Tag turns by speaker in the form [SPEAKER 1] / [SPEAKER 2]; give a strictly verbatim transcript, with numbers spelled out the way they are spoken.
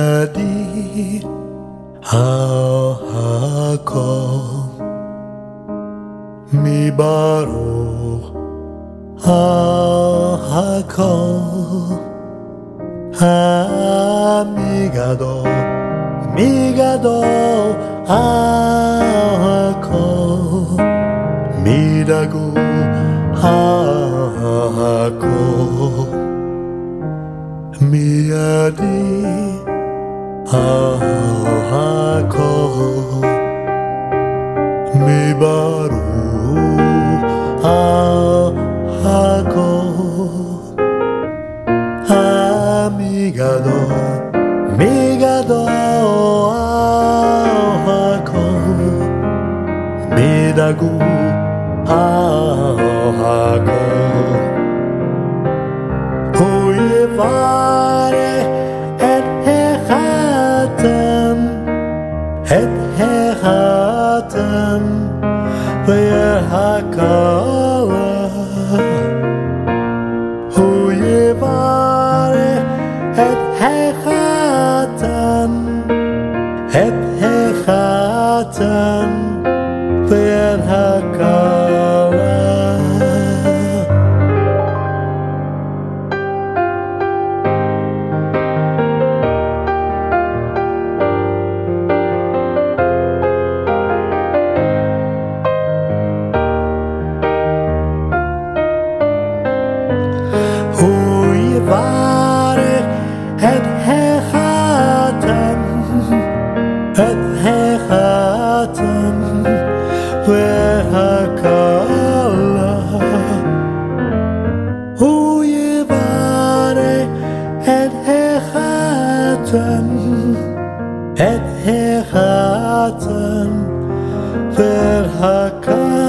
[SPEAKER 1] מיידי הכל מברוך הכל המגדול מגדול הכל מדגו הכל מיידי הכל מברוך הכל המגדול מגדול הכל מדגו הכל הוא יברך את החתם את החתם והכלה הוא יברך את החתם את החתם ואת הכלה הוא יברך את החתם את החתם והכלה הוא יברך את החתם את החתם והכלה